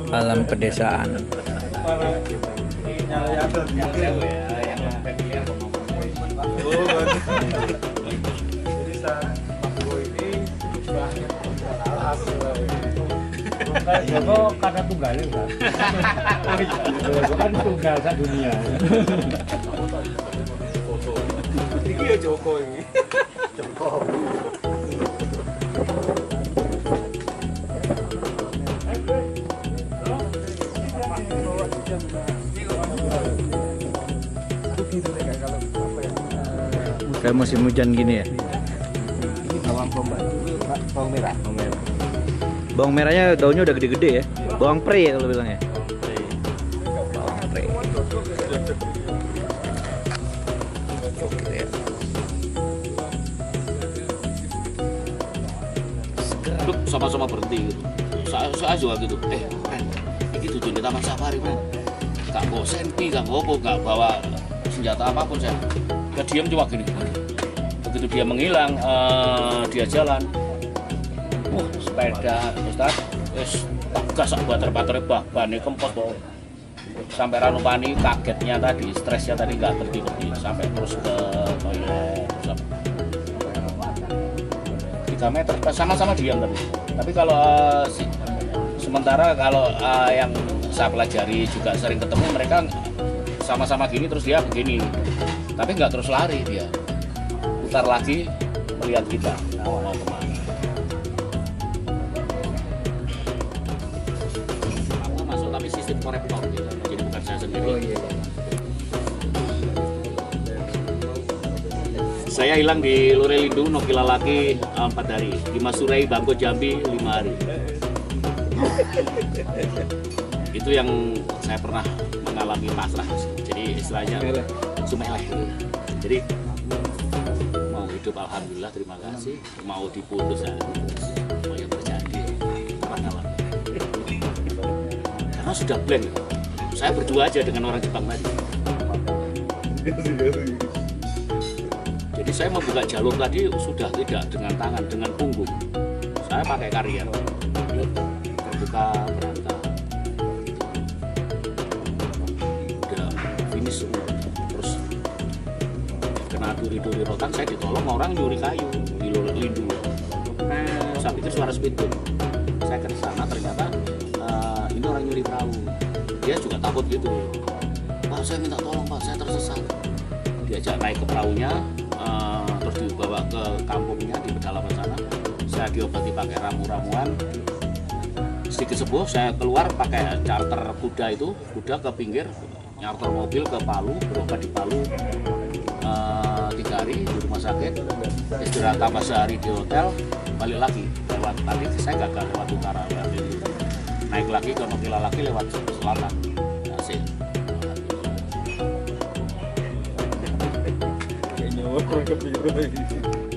alam pedesaan. Joko karena tunggalnya kan? Joko kan tunggal sak dunia. Ini ya Joko ini. Joko. Kayak musim hujan gini ya. Ini bawang bombay. Bawang merah. Bawang merah. Bawang merahnya daunnya udah gede-gede ya. Bawang pre ya kalau bilangnya. Bawang pre. Gitu ya. Sama-sama berhenti gitu. Saya juga gitu. Men, ini tujuan di Taman Safari, men. Gak bawa senpi, gak bawa apa, gak bawa senjata apapun saya. Dia diam cuma gini. Begitu dia menghilang, dia jalan. Sepeda, Ustaz. Wis gas buat terpatere bane kempot bawa. Sampai Ranupani kagetnya tadi, stresnya tadi nggak berhenti sampai terus ke toilet. 3 meter sama-sama diam tapi kalau sementara kalau yang saya pelajari juga sering ketemu mereka sama-sama gini terus dia begini tapi nggak terus lari dia putar lagi melihat kita mau kemana. Aku masuk tapi sistem konektor gitu jadi bukan saya sendiri. Oh, iya. Saya hilang di Lorelindu, Nokilalaki 4 hari, di Masurai, Bangko, Jambi 5 hari. Itu yang saya pernah mengalami pasrah, jadi istilahnya sumeleh. Jadi mau hidup alhamdulillah terima kasih, mau diputus ya, mau yang terjadi pengalaman. Karena sudah blank, saya berdua aja dengan orang Jepang tadi. Jadi saya membuka jalur tadi sudah tidak dengan tangan, dengan punggung. Saya pakai karier, terbuka berangkat. Udah finish semua. Terus kena duri-duri rotan, saya ditolong orang nyuri kayu di Lorelindu. Saya pikir suara speedboat. Saya ke sana ternyata ini orang nyuri perahu. Dia juga takut gitu. Pak, saya minta tolong Pak, saya tersesat. Diajak naik ke perahunya. Terus dibawa ke kampungnya di pedalaman sana. Saya diobati pakai ramu-ramuan. Sedikit sembuh, saya keluar pakai charter kuda itu, kuda ke pinggir, charter mobil ke Palu, berobat di Palu 3 hari di rumah sakit, istirahat tambah sehari di hotel, balik lagi lewat tadi saya gagal lewat utara, naik lagi ke Nokilalaki lewat selatan, hasil. Kayaknya orang kepikiran